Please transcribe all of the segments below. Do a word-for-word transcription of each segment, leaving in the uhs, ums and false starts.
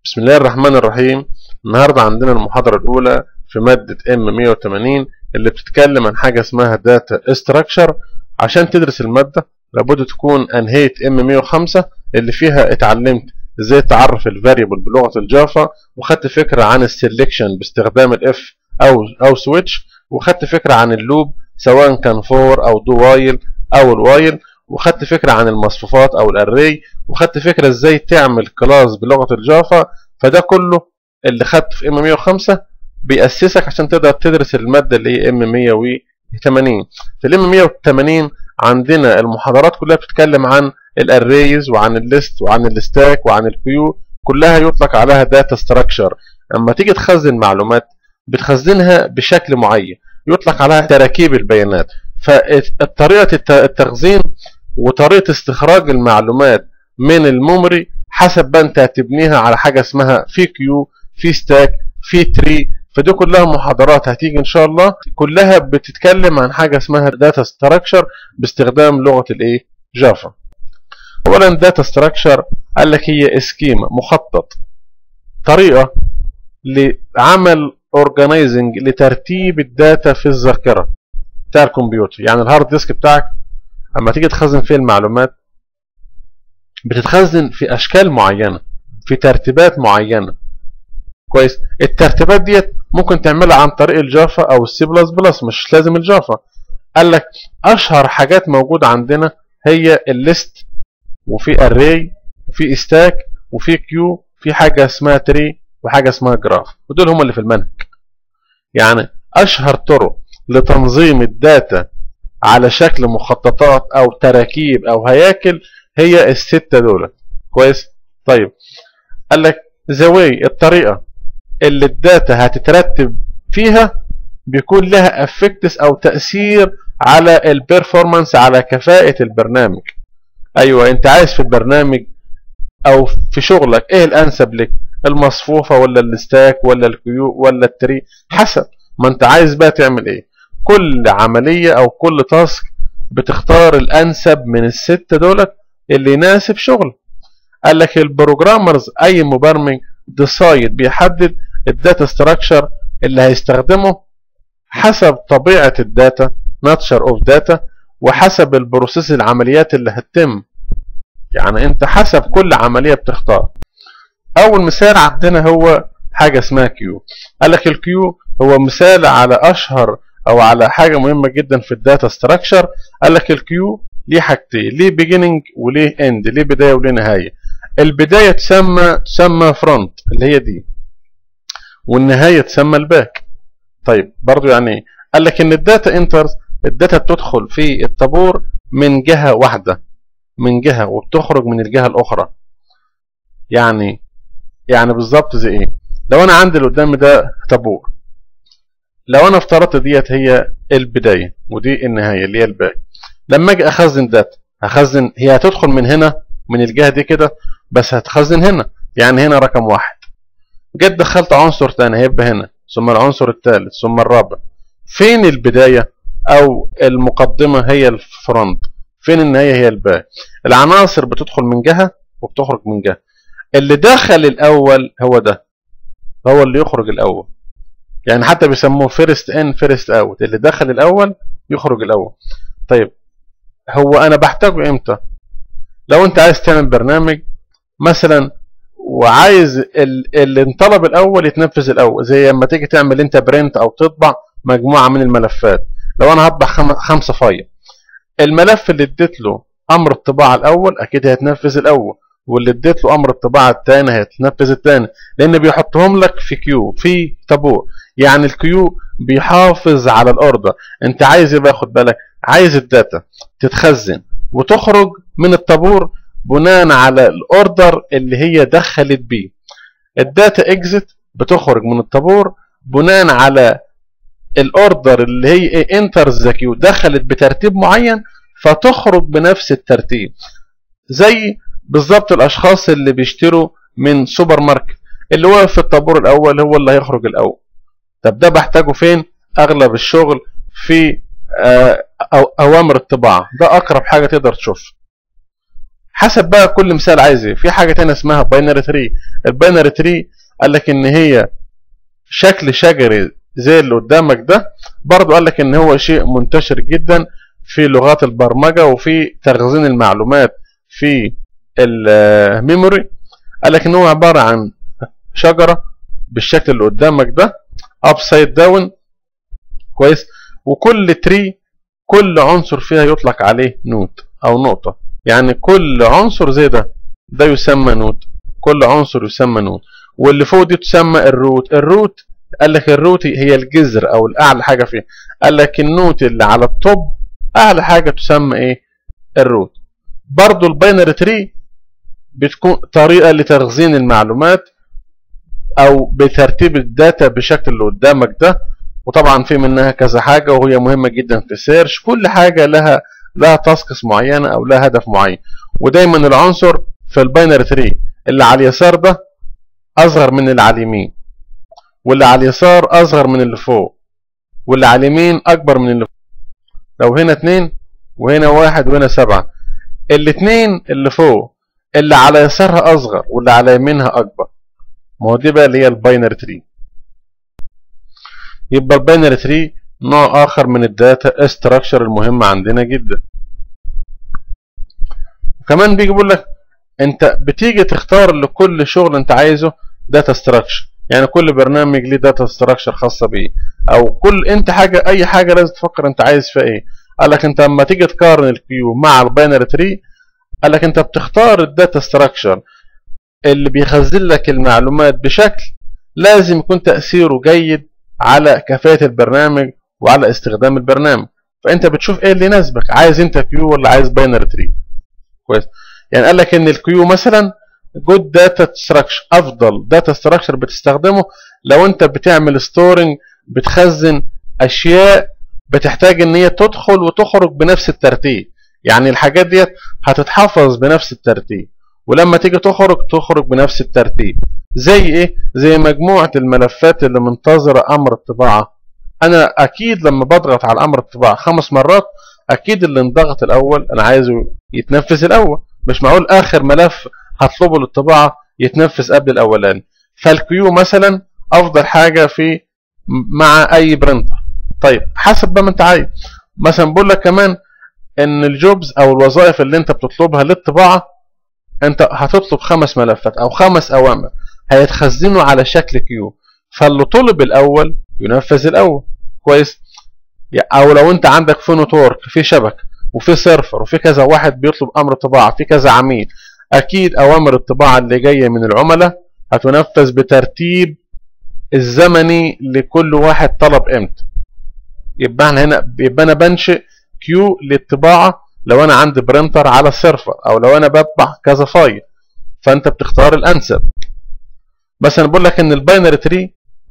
بسم الله الرحمن الرحيم. النهارده عندنا المحاضرة الأولى في مادة إم مية وتمانين اللي بتتكلم عن حاجة اسمها داتا ستراكشر. عشان تدرس المادة لابد تكون أنهيت إم مية وخمسة اللي فيها اتعلمت ازاي تعرف الفاريبل بلغة الجافا، وخدت فكرة عن السلكشن باستخدام الاف أو أو سويتش، وخدت فكرة عن اللوب سواء كان فور أو دو وايل أو الوايل، وخدت فكرة عن المصفوفات أو الأري، وخدت فكرة ازاي تعمل كلاس بلغة الجافا. فده كله اللي خدته في إم مية وخمسة بيأسسك عشان تقدر تدرس المادة اللي هي إم مية وتمانين. في الإم مية وتمانين عندنا المحاضرات كلها بتتكلم عن الأريز وعن الليست وعن الستاك وعن الكيو، كلها يطلق عليها داتا ستراكشر. اما تيجي تخزن معلومات بتخزنها بشكل معين يطلق عليها تراكيب البيانات. فطريقة التخزين وطريقة استخراج المعلومات من الميموري حسب ما انت هتبنيها على حاجة اسمها في كيو، في ستاك، في تري. فدي كلها محاضرات هتيجي ان شاء الله، كلها بتتكلم عن حاجة اسمها داتا ستراكشر باستخدام لغة الايه جافا. اولا داتا ستراكشر قال لك هي اسكيما، مخطط، طريقة لعمل اورجانيزنج لترتيب الداتا في الذاكرة بتاع الكمبيوتر. يعني الهارد ديسك بتاعك اما تيجي تخزن فيه المعلومات بتتخزن في اشكال معينة في ترتيبات معينة. كويس، الترتيبات ديت ممكن تعملها عن طريق الجافا او السي بلس بلس، مش لازم الجافا. قال لك اشهر حاجات موجودة عندنا هي الليست، وفي اري، وفي ستاك، وفي كيو، في حاجة اسمها تري، وحاجة اسمها جراف، ودول هم اللي في المنهج. يعني اشهر طرق لتنظيم الداتا على شكل مخططات او تراكيب او هياكل هي الستة دول. كويس. طيب قال لك زواي الطريقة اللي الداتا هتترتب فيها بيكون لها افكتس او تأثير على البرفورمانس، على كفاءة البرنامج. ايوه، انت عايز في البرنامج او في شغلك ايه الانسب لك، المصفوفة ولا الستاك ولا الكيو ولا التري، حسب ما انت عايز بقى تعمل ايه. كل عملية او كل تاسك بتختار الانسب من الستة دولت اللي يناسب شغل. قال لك البروجرامرز اي مبرمج ديسايد بيحدد الداتا ستراكشر اللي هيستخدمه حسب طبيعة الداتا، ناتشر اوف داتا، وحسب البروسيس العمليات اللي هتتم. يعني انت حسب كل عملية بتختار. اول مثال عندنا هو حاجة اسمها كيو. قال لك الكيو هو مثال على اشهر او على حاجة مهمة جدا في الداتا ستراكشر. قال لك الكيو ليه حاجتين، ليه بيجيننج وليه اند، ليه بداية وليه نهاية. البداية تسمى تسمى فرونت اللي هي دي، والنهاية تسمى الباك. طيب برضو يعني قال لك ان الداتا انترز، الداتا بتدخل في الطابور من جهة واحدة، من جهة، وبتخرج من الجهة الاخرى. يعني يعني بالظبط زي ايه؟ لو انا عندي اللي قدامي ده طابور، لو انا افترضت ديت هي البداية ودي النهاية اللي هي الباك، لما اجي اخزن داتا هخزن، هي هتدخل من هنا من الجهة دي كده، بس هتخزن هنا. يعني هنا رقم واحد، جيت دخلت عنصر تاني هيبقى هنا، ثم العنصر الثالث، ثم الرابع. فين البداية او المقدمة هي الفرونت، فين النهاية هي الباك. العناصر بتدخل من جهة وبتخرج من جهة. اللي دخل الاول هو ده، هو اللي يخرج الاول. يعني حتى بيسموه فيرست ان فيرست اوت، اللي دخل الاول يخرج الاول. طيب هو انا بحتاجه امتى؟ لو انت عايز تعمل برنامج مثلا وعايز اللي انطلب الاول يتنفذ الاول، زي لما تيجي تعمل انت برنت او تطبع مجموعه من الملفات. لو انا هطبع خمسه فايل، الملف اللي اديت له امر الطباعه الاول اكيد هيتنفذ الاول، واللي اديت له امر الطباعه الثاني هيتنفذ الثاني، لان بيحطهم لك في كيو، في طابور. يعني الكيو بيحافظ على الاوردر. انت عايز يبقى خد بالك، عايز الداتا تتخزن وتخرج من الطابور بناء على الاوردر اللي هي دخلت بيه. الداتا اكزيت بتخرج من الطابور بناء على الاوردر اللي هي انتر ذا كيو، دخلت بترتيب معين فتخرج بنفس الترتيب. زي بالظبط الاشخاص اللي بيشتروا من سوبر ماركت، اللي واقف في الطابور الاول هو اللي هيخرج الاول. طب ده بحتاجه فين؟ اغلب الشغل في اوامر الطباعه، ده اقرب حاجه تقدر تشوف. حسب بقى كل مثال عايز ايه. في حاجه تانية اسمها باينري تري. الباينري تري قال لك ان هي شكل شجري زي اللي قدامك ده. برضو قال لك ان هو شيء منتشر جدا في لغات البرمجه وفي تخزين المعلومات في الميموري. قال لك ان هو عباره عن شجره بالشكل اللي قدامك ده ابسايد داون، كويس. وكل تري كل عنصر فيها يطلق عليه نود او نقطه، يعني كل عنصر زي ده ده يسمى نود، كل عنصر يسمى نود. واللي فوق دي تسمى الروت. الروت قال لك الروت هي الجذر او الاعلى حاجه فيها. قال لك النود اللي على التوب اعلى حاجه تسمى ايه؟ الروت. برضو الباينري تري بتكون طريقه لتخزين المعلومات او بترتيب الداتا بشكل اللي قدامك ده. وطبعا في منها كذا حاجه وهي مهمه جدا في سيرش. كل حاجه لها لها تاسكس معينه او لها هدف معين. ودايما العنصر في الباينري تري اللي على اليسار ده اصغر من اللي على اليمين، واللي على اليسار اصغر من اللي فوق، واللي على اليمين اكبر من اللي فوق. لو هنا اتنين وهنا واحد وهنا سبعة، الاتنين اللي فوق اللي على يسارها اصغر واللي على يمينها اكبر. ما هو دي بقى اللي هي الباينري تري. يبقى الباينري تري نوع اخر من الداتا استراكشر المهم عندنا جدا. وكمان بيجي بيقول لك انت بتيجي تختار لكل شغل انت عايزه داتا ستراكشر، يعني كل برنامج ليه داتا ستراكشر خاصه بيه، او كل انت حاجه اي حاجه لازم تفكر انت عايز فيها ايه. قال لك انت لما تيجي تقارن الكيو مع الباينري تري، قال لك انت بتختار الداتا ستراكشر اللي بيخزن لك المعلومات بشكل لازم يكون تاثيره جيد على كفاءه البرنامج وعلى استخدام البرنامج. فانت بتشوف ايه اللي يناسبك، عايز انت كيو ولا عايز باينري تري، كويس. يعني قال لك ان الكيو مثلا جود داتا ستراكشر، افضل داتا ستراكشر بتستخدمه لو انت بتعمل ستورنج، بتخزن اشياء بتحتاج ان هي تدخل وتخرج بنفس الترتيب. يعني الحاجات ديت هتتحفظ بنفس الترتيب، ولما تيجي تخرج تخرج بنفس الترتيب. زي ايه؟ زي مجموعه الملفات اللي منتظره امر الطباعه. انا اكيد لما بضغط على امر الطباعه خمس مرات، اكيد اللي انضغط الاول انا عايزه يتنفذ الاول، مش معقول اخر ملف هطلبه للطباعه يتنفذ قبل الاولاني. فالكيو مثلا افضل حاجه في مع اي برنتر. طيب حسب بقى ما انت عايز. مثلا بقول لك كمان ان الجوبز او الوظائف اللي انت بتطلبها للطباعه، انت هتطلب خمس ملفات او خمس اوامر هيتخزنوا على شكل كيو، فاللي طلب الاول ينفذ الاول، كويس. او لو انت عندك في نتورك في شبكه وفي سيرفر وفي كذا واحد بيطلب امر طباعه في كذا عميل، اكيد اوامر الطباعه اللي جايه من العملاء هتنفذ بترتيب الزمني لكل واحد طلب امتى. يبقى احنا هنا يبقى انا بنشئ كيو للطباعه لو انا عندي برينتر على السيرفر، او لو انا بطبع كذا فايل، فانت بتختار الانسب. بس انا بقول لك ان الباينري تري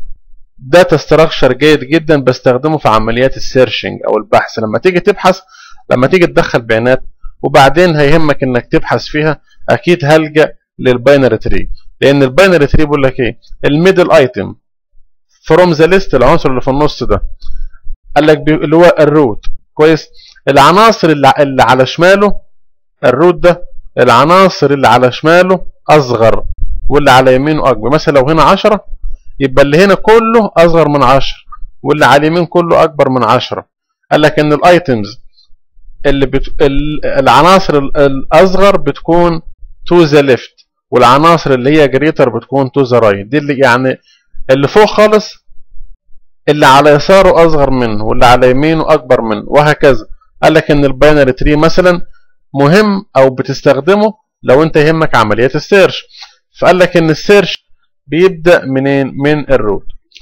داتا ستراكشر جيد جدا بستخدمه في عمليات السيرشنج او البحث. لما تيجي تبحث، لما تيجي تدخل بيانات وبعدين هيهمك انك تبحث فيها، اكيد هلجأ للباينري تري. لان الباينري تري بيقول لك ايه؟ الميدل ايتم فروم ذا ليست، العنصر اللي في النص ده قال لك اللي هو الروت، كويس. العناصر اللي, اللي على شماله الروت ده، العناصر اللي على شماله اصغر واللي على يمينه اكبر. مثلا لو هنا عشرة يبقى اللي هنا كله اصغر من عشرة واللي على اليمين كله اكبر من عشرة. قال لك ان الايتمز اللي بت... العناصر الاصغر بتكون تو ذا ليفت، والعناصر اللي هي جريتر بتكون تو ذا رايت. دي اللي يعني اللي فوق خالص اللي على يساره اصغر منه واللي على يمينه اكبر منه، وهكذا. قال لك ان الباينري تري مثلا مهم او بتستخدمه لو انت يهمك عمليات السيرش. فقال لك ان السيرش بيبدا منين؟ من الروت.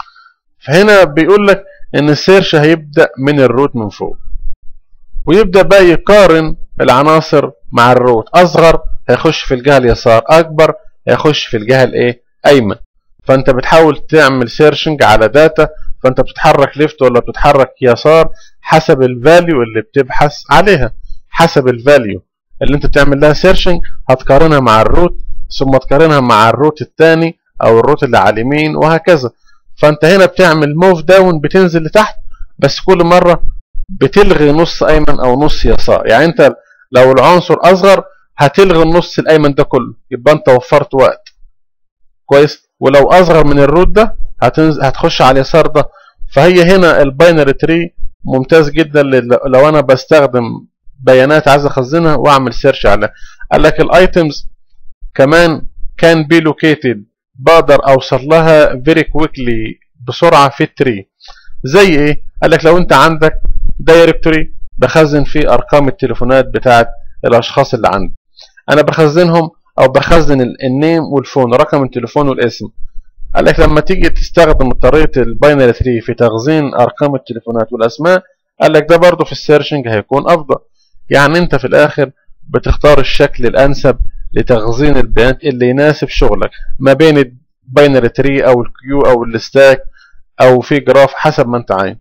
فهنا بيقول لك ان السيرش هيبدا من الروت من فوق، ويبدا بقى يقارن العناصر مع الروت. اصغر هيخش في الجهه اليسار، اكبر هيخش في الجهه الايه؟ ايمن. فانت بتحاول تعمل سيرشنج على داتا، فانت بتتحرك ليفت ولا بتتحرك يسار حسب الفاليو اللي بتبحث عليها. حسب الفاليو اللي انت بتعمل لها سيرشنج هتقارنها مع الروت، ثم تقارنها مع الروت الثاني او الروت اللي على اليمين، وهكذا. فانت هنا بتعمل موف داون، بتنزل لتحت، بس كل مره بتلغي نص ايمن او نص يسار. يعني انت لو العنصر اصغر هتلغي النص الايمن ده كله، يبقى انت وفرت وقت كويس. ولو اصغر من الروت ده هتنز... هتخش على اليسار ده. فهي هنا الباينري تري ممتاز جدا لو انا بستخدم بيانات عايز اخزنها واعمل سيرش عليها. قال لك الايتمز كمان كان بي لوكيتد، بقدر اوصل لها فيري كويكلي بسرعه في التري. زي ايه؟ قال لك لو انت عندك دايركتوري بخزن فيه ارقام التليفونات بتاعت الاشخاص اللي عندي، انا بخزنهم او بخزن النيم والفون، رقم التليفون والاسم. قال لك لما تيجي تستخدم طريقه الباينري تري في تخزين ارقام التليفونات والاسماء، قال لك ده برضه في السيرشنج هيكون افضل. يعني انت في الاخر بتختار الشكل الانسب لتخزين البيانات اللي يناسب شغلك ما بين الباينري تري او الكيو او الستاك او في جراف حسب ما انت عايز.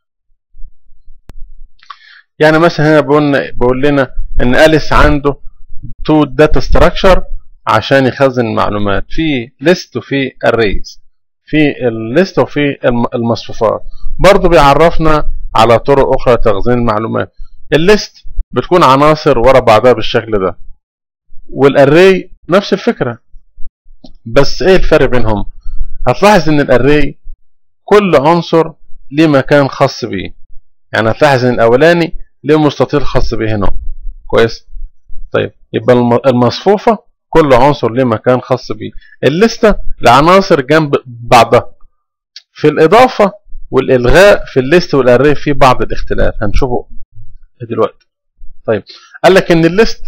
يعني مثلا هنا بيقول بيقول لنا ان أليس عنده تو داتا ستراكشر عشان يخزن المعلومات، في ليست وفي arrays، في الليست وفي المصفوفات. برضه بيعرفنا على طرق اخرى لتخزين المعلومات. الليست بتكون عناصر ورا بعضها بالشكل ده، والاري نفس الفكره، بس ايه الفرق بينهم؟ هتلاحظ ان الاري كل عنصر ليه مكان خاص بيه. يعني هتلاحظ ان الاولاني ليه مستطيل خاص بيه هنا كويس. طيب يبقى المصفوفه كل عنصر ليه مكان خاص بيه. الليسته العناصر جنب بعضها. في الاضافه والالغاء في الليست والاري في بعض الاختلاف هنشوفه دلوقتي. طيب قال لك ان الليست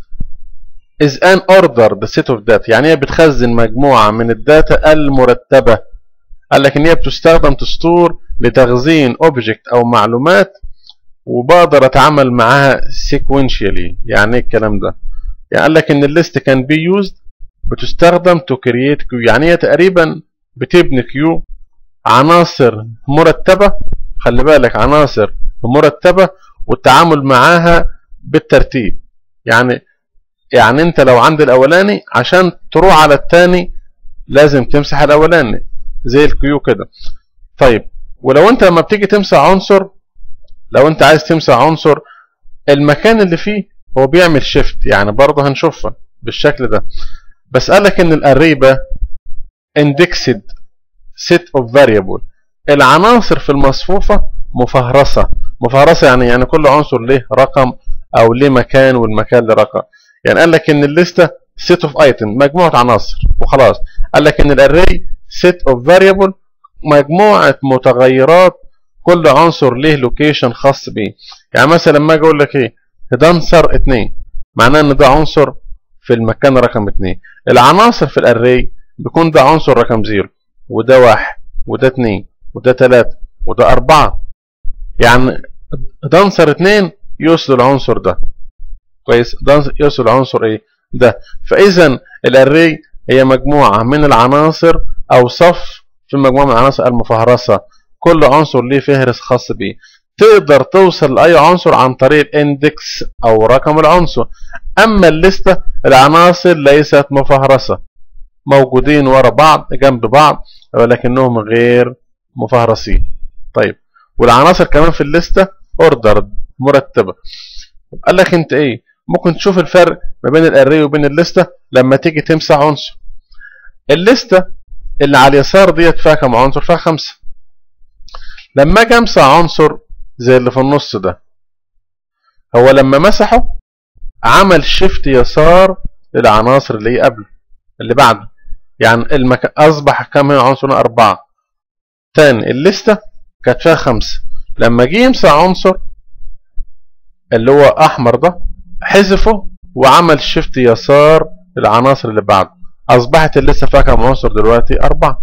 is an ordered set of data، يعني هي بتخزن مجموعه من الداتا المرتبه. قال لك ان هي بتستخدم تستور لتخزين اوبجكت او معلومات، وبقدر اتعامل معاها sequentially. يعني ايه الكلام ده؟ يعني قال لك ان الليست كان بي يوزد بتستخدم تو كرييت كيو، يعني هي تقريبا بتبني كيو عناصر مرتبه. خلي بالك عناصر مرتبه والتعامل معاها بالترتيب. يعني يعني انت لو عند الاولاني عشان تروح على الثاني لازم تمسح الاولاني زي الكيو كده. طيب ولو انت لما بتيجي تمسح عنصر، لو انت عايز تمسح عنصر المكان اللي فيه هو بيعمل شيفت، يعني برضه هنشوفها بالشكل ده. بس قالك ان الاري بقى indexed set of variable، العناصر في المصفوفة مفهرسة. مفهرسة يعني يعني كل عنصر له رقم او له مكان والمكان له رقم. يعني قال لك ان الليسته set of item مجموعة عناصر وخلاص. قال لك ان الاري set of variable مجموعة متغيرات كل عنصر له لوكيشن خاص بيه. يعني مثلا لما اجي اقول لك ايه دانسر اتنين، معناه ان ده عنصر في المكان رقم اتنين. العناصر في الاري بيكون ده عنصر رقم زيرو، وده واحد، وده اتنين، وده تلاتة، وده اربعة. يعني دانسر اتنين يوصل العنصر ده كويس، دانسر يوصل العنصر ايه ده. فاذا الاري هي مجموعة من العناصر او صف في مجموعة من العناصر المفهرسة، كل عنصر ليه فهرس خاص بيه. تقدر توصل لأي عنصر عن طريق الاندكس أو رقم العنصر. أما الليستة العناصر ليست مفهرسة، موجودين ورا بعض جنب بعض ولكنهم غير مفهرسين. طيب والعناصر كمان في الليستة اوردر مرتبة. قال لك انت ايه ممكن تشوف الفرق ما بين الاري وبين الليستة لما تيجي تمسح عنصر. الليستة اللي على اليسار ديت فيها كم عنصر؟ فيها خمسة. لما اجي امسح عنصر زي اللي في النص ده، هو لما مسحه عمل شيفت يسار للعناصر اللي هي قبله اللي بعده. يعني المكان اصبح كم هنا عنصر؟ أربعة. تاني الليستة كانت فيها خمسة، لما جه يمسح عنصر اللي هو احمر ده حذفه وعمل شيفت يسار للعناصر اللي بعده، اصبحت الليستة فيها كم عنصر دلوقتي؟ أربعة.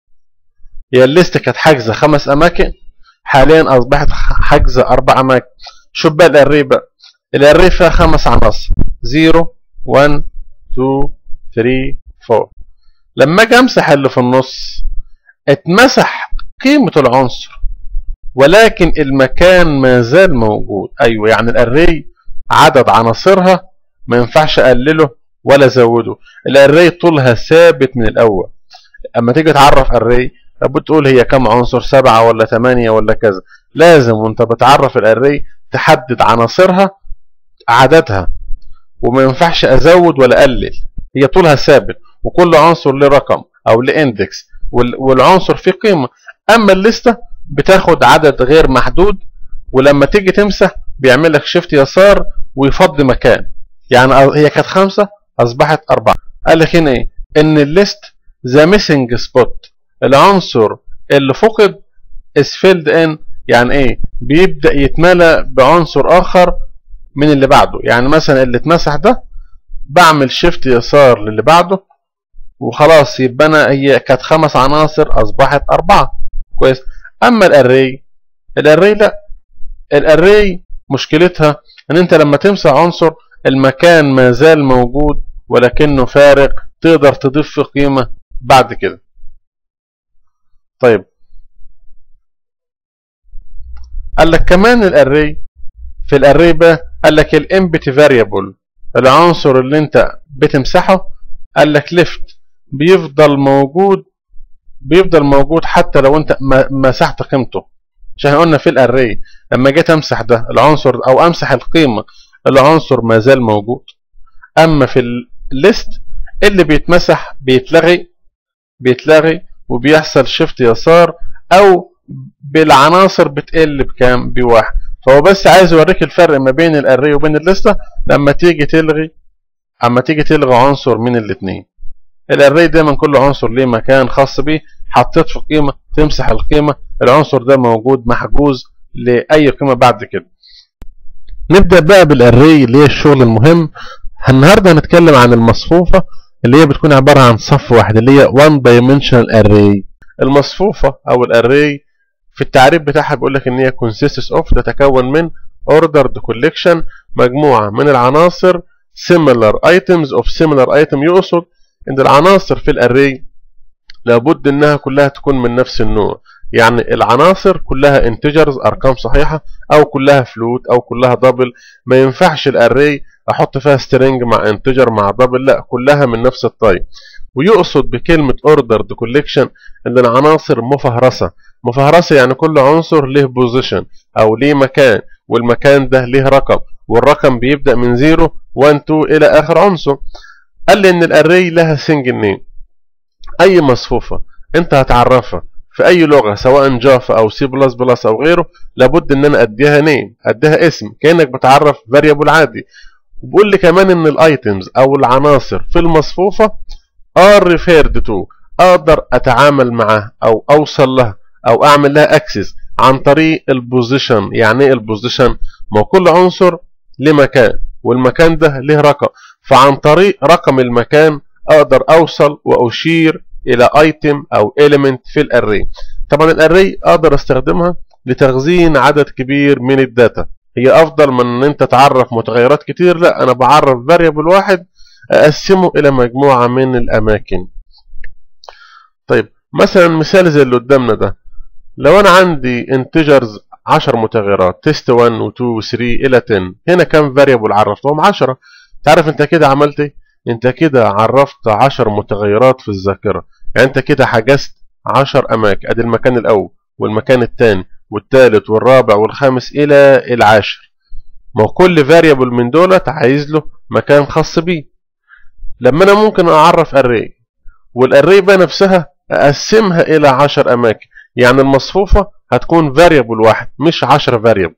هي الليستة كانت حاجزة خمس أماكن، حاليا أصبحت حاجزة أربع أماكن. شوف بقى الأري بقى، الأري فيها خمس عناصر زيرو واحد اتنين تلاتة أربعة. لما أجي أمسح اللي في النص اتمسح قيمة العنصر ولكن المكان ما زال موجود. أيوه يعني الأري عدد عناصرها ما ينفعش أقلله ولا أزوده، الأري طولها ثابت من الأول. أما تيجي تعرف أري بتقول هي كم عنصر؟ سبعة ولا ثمانية ولا كذا. لازم وانت بتعرف الاري تحدد عناصرها عددها، وما ينفعش ازود ولا اقلل، هي طولها ثابت وكل عنصر له رقم او له اندكس والعنصر فيه قيمه. اما الليسته بتاخد عدد غير محدود، ولما تيجي تمسح بيعمل لك شيفت يسار ويفضي مكان، يعني هي كانت خمسه اصبحت اربعه. قال لك هنا ايه؟ ان الليست ذا ميسنج سبوت، العنصر اللي فقد is filled in، يعني ايه؟ بيبدا يتملى بعنصر اخر من اللي بعده. يعني مثلا اللي اتمسح ده بعمل شيفت يسار للي بعده وخلاص، يبقى انا هي كانت خمس عناصر اصبحت اربعه. كويس. اما الاري، الاري لا، الاري مشكلتها ان انت لما تمسح عنصر المكان ما زال موجود ولكنه فارغ، تقدر تضيف فيه قيمه بعد كده. طيب قال لك كمان الاري، في الاري بقى قال لك الامبتي فاريبل، العنصر اللي انت بتمسحه قال لك ليفت، بيفضل موجود بيفضل موجود حتى لو انت مسحت قيمته. عشان قلنا في الاري لما جيت امسح ده العنصر او امسح القيمه العنصر ما زال موجود. اما في الليست اللي بيتمسح بيتلغي بيتلغي وبيحصل شيفت يسار، او بالعناصر بتقل بكام؟ بواحد. فهو بس عايز يوريك الفرق ما بين الاري وبين الليسته لما تيجي تلغي اما تيجي تلغي عنصر من الاثنين. الاري دايما كل عنصر ليه مكان خاص بيه، حطيت في قيمه تمسح القيمه، العنصر ده موجود محجوز لاي قيمه بعد كده. نبدا بقى بالاري اللي هي الشغل المهم. النهارده هنتكلم عن المصفوفه اللي هي بتكون عباره عن صف واحد، اللي هي one dimensional array. المصفوفه او الاري في التعريف بتاعها بيقول لك ان هي consists of، تتكون من ordered collection، مجموعه من العناصر similar items of similar item. يقصد ان العناصر في الاري لابد انها كلها تكون من نفس النوع، يعني العناصر كلها انتجرز ارقام صحيحه، او كلها فلوت، او كلها دبل. ما ينفعش الاري احط فيها سترينج مع انتجر مع دبل، لا كلها من نفس الطيب. ويقصد بكلمه ordered collection ان العناصر مفهرسه. مفهرسه يعني كل عنصر له بوزيشن او ليه مكان، والمكان ده ليه رقم، والرقم بيبدا من صفر واحد اتنين الى اخر عنصر. قال لي ان الاري لها سنجل نيم. اي مصفوفه انت هتعرفها في اي لغه سواء جافا او سي بلس بلس او غيره، لابد ان انا اديها نيم، اديها اسم كانك بتعرف فاريبل عادي. وبقول لي كمان ان الايتمز او العناصر في المصفوفه are referred to، اقدر اتعامل معها او اوصل لها او اعمل لها اكسس عن طريق البوزيشن. يعني ايه البوزيشن؟ ما كل عنصر له مكان والمكان ده له رقم، فعن طريق رقم المكان اقدر اوصل واشير الى ايتم او element في الاري. طبعا الاري اقدر استخدمها لتخزين عدد كبير من الداتا، هي افضل من ان انت تعرف متغيرات كتير. لا، انا بعرف فاريبل واحد اقسمه الى مجموعه من الاماكن. طيب مثلا مثال زي اللي قدامنا ده، لو انا عندي انتجرز عشر متغيرات تيست واحد و اتنين و تلاتة الى عشرة، هنا كام فاريبل عرفتهم؟ عشرة. تعرف انت كده عملت ايه؟ انت كده عرفت عشر متغيرات في الذاكره، يعني انت كده حجزت عشر اماكن. ادي المكان الاول والمكان الثاني والثالث والرابع والخامس الى العاشر. ما هو كل فاريبل من دولت عايز له مكان خاص بيه. لما انا ممكن اعرف اري، والاري بقى نفسها اقسمها الى عشر اماكن، يعني المصفوفه هتكون فاريبل واحد مش عشرة فاريبل،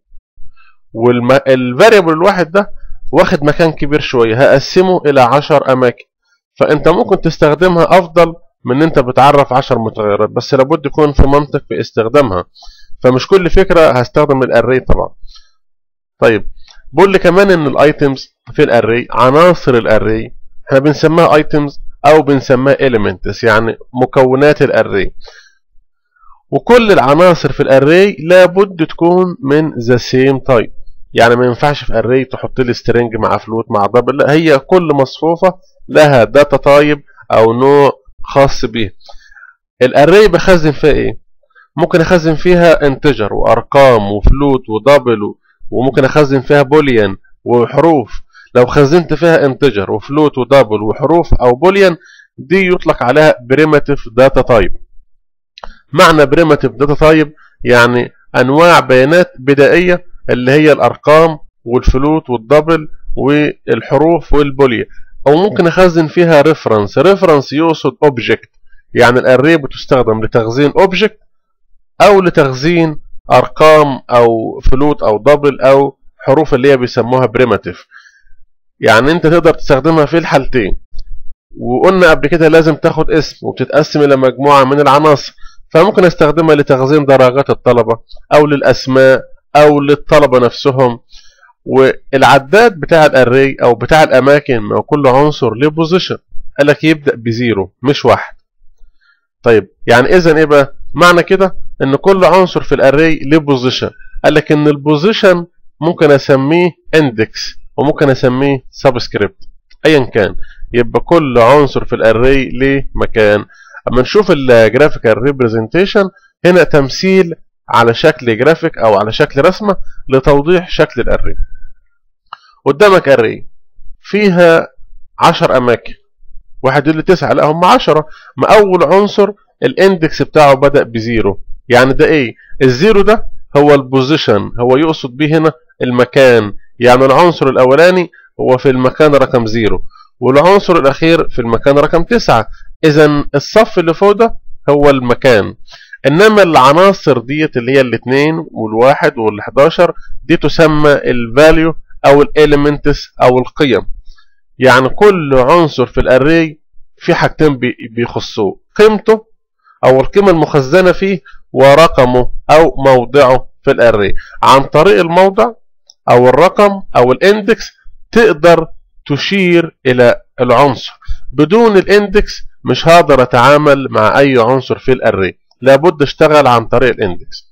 والفاريبل الواحد ده واخد مكان كبير شويه هقسمه الى عشر اماكن. فانت ممكن تستخدمها افضل من ان انت بتعرف عشر متغيرات، بس لابد يكون في منطق في استخدامها، فمش كل فكره هستخدم الاري طبعا. طيب بقول لي كمان ان الايتمز في الاري، عناصر الاري احنا بنسميها ايتمز او بنسميها elements، يعني مكونات الاري. وكل العناصر في الاري لابد تكون من ذا سيم تايب، يعني ما ينفعش في اري تحط لي سترينج مع فلوت مع دبل، لا، هي كل مصفوفه لها داتا تايب او نوع خاص بيها. الاري بخزن فيها ايه؟ ممكن اخزن فيها انتجر وارقام وفلوت ودبل، وممكن اخزن فيها بوليان وحروف. لو خزنت فيها انتجر وفلوت ودبل وحروف او بوليان، دي يطلق عليها بريماتيف داتا تايب. معنى بريماتيف داتا تايب يعني انواع بيانات بدائيه اللي هي الارقام والفلوت والدبل والحروف والبوليا، او ممكن اخزن فيها ريفرنس. ريفرنس يقصد اوبجكت، يعني الاري بتستخدم لتخزين اوبجكت او لتخزين ارقام او فلوت او دبل او حروف اللي هي بيسموها بريماتيف. يعني انت تقدر تستخدمها في الحالتين. وقلنا قبل كده لازم تاخد اسم وبتتقسم الى مجموعه من العناصر، فممكن استخدمها لتخزين درجات الطلبه او للاسماء او للطلبه نفسهم. والعداد بتاع الاري او بتاع الاماكن مع كل عنصر له بوزيشن، قال لك يبدا بزيرو مش واحد. طيب يعني اذا ايه بقى معنى كده؟ ان كل عنصر في الاري له بوزيشن. قال لك ان البوزيشن ممكن اسميه اندكس وممكن اسميه سبسكريبت، ايا كان. يبقى كل عنصر في الاري له مكان. اما نشوف الجرافيكال ريبريزنتيشن، هنا تمثيل على شكل جرافيك او على شكل رسمه لتوضيح شكل الاري. قدامك اري فيها عشر اماكن، واحد يقول لي تسعة، لا هم عشرة. ما اول عنصر الاندكس بتاعه بدأ بزيرو، يعني ده ايه؟ الزيرو ده هو البوزيشن، هو يقصد به هنا المكان. يعني العنصر الاولاني هو في المكان رقم زيرو، والعنصر الاخير في المكان رقم تسعة. اذا الصف اللي فوق ده هو المكان. انما العناصر ديت اللي هي الاثنين والواحد والحداشر دي تسمى الفاليو او الاليمنتس او القيم. يعني كل عنصر في الاري في حاجتين بيخصوه، قيمته او القيمه المخزنه فيه ورقمه او موضعه في الاري. عن طريق الموضع او الرقم او الاندكس تقدر تشير الى العنصر. بدون الاندكس مش هقدر اتعامل مع اي عنصر في الاري، لابد اشتغل عن طريق الاندكس.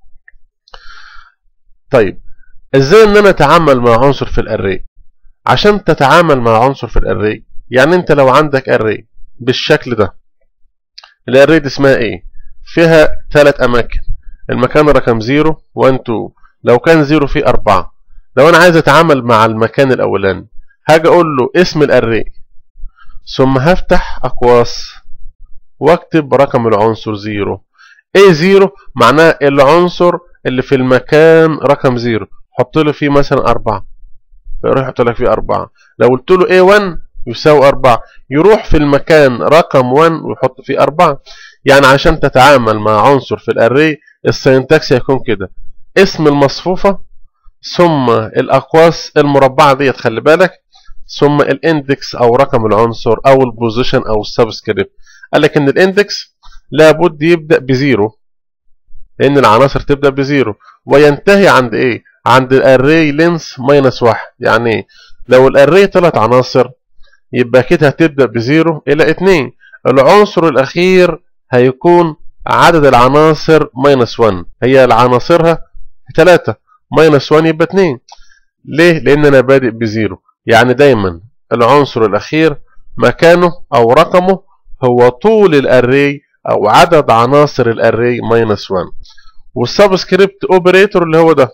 طيب ازاي ان انا اتعامل مع عنصر في الاري؟ عشان تتعامل مع عنصر في الاري، يعني انت لو عندك اري بالشكل ده، الاري دي اسمها ايه؟ فيها ثلاث اماكن، المكان رقم صفر واحد اتنين. لو كان صفر فيه أربعة. لو انا عايز اتعامل مع المكان الاولاني، هاجي اقول له اسم الاري، ثم هفتح اقواس واكتب رقم العنصر صفر. ايه صفر؟ معناه العنصر اللي في المكان رقم صفر، حط له فيه مثلا أربعة، يروح يحط لك فيه أربعة. لو قلت له إيه واحد يساوي أربعة، يروح في المكان رقم واحد ويحط فيه أربعة. يعني عشان تتعامل مع عنصر في الاري السينتاكس هيكون كده: اسم المصفوفة، ثم الأقواس المربعة ديت خلي بالك، ثم الاندكس أو رقم العنصر أو البوزيشن أو السبسكريبت. قال لك إن الاندكس لابد يبدأ بزيرو، لأن العناصر تبدأ بزيرو وينتهي عند إيه؟ عند الاري لينس ماينس واحد. يعني إيه؟ لو الاري ثلاث عناصر يبقى كده هتبدأ بزيرو إلى اتنين. العنصر الأخير هيكون عدد العناصر ماينس واحد، هي العناصرها ثلاثة، ماينس واحد يبقى اتنين. ليه؟ لأن أنا بادئ بزيرو. يعني دايما العنصر الأخير مكانه أو رقمه هو طول الاري أو عدد عناصر الاري ماينس واحد. والسبسكريبت اوبريتور اللي هو ده